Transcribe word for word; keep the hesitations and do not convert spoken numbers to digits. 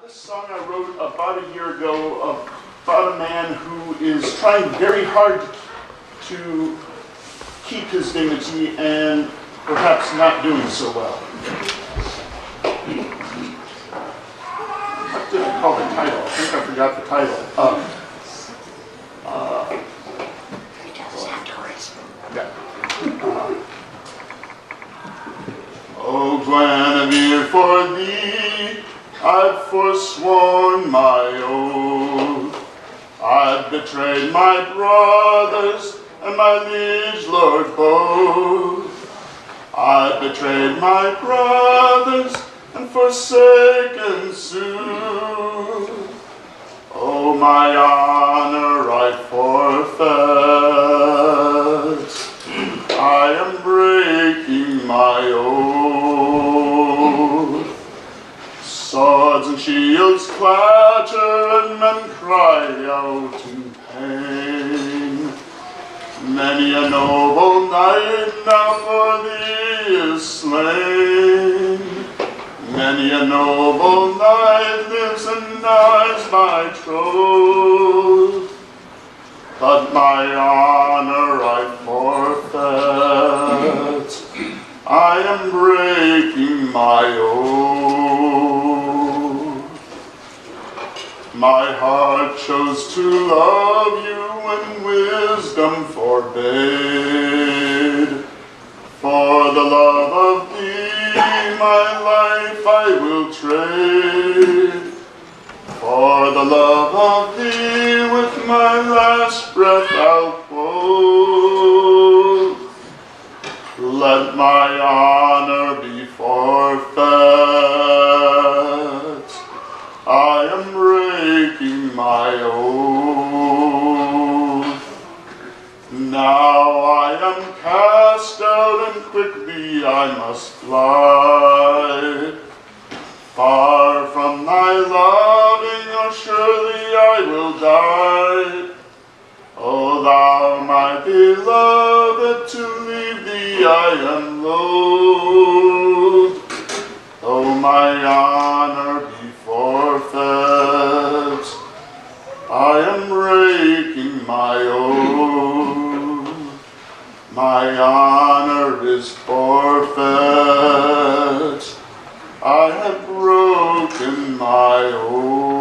this song I wrote about a year ago about a man who is trying very hard to keep his dignity and perhaps not doing so well. What did I call the title? I think I forgot the title. Uh, uh, yeah. Uh, Oh, Guinevere, for thee I've forsworn my oath. I've betrayed my brothers and my liege lord both. I've betrayed my brothers and forsaken sooth. Oh, my honor I forfeit. I am breaking my oath. Swords and shields clatter and men cry out in pain. Many a noble knight now for thee is slain. Many a noble knight lives and dies my troth. But my honor I forfeit. I am breaking my oath. My heart chose to love you when wisdom forbade. For the love of thee my life I will trade. For the love of thee with my last breath I'll quote. Let my honor be forfeit. I am breaking my oath. Now I am cast out and quickly I must fly. Far from thy loving, or surely I will die. O thou, my beloved, to leave thee I am loath. Though my honor be forfeit, I am breaking my oath. My honor is forfeit. I have broken my oath.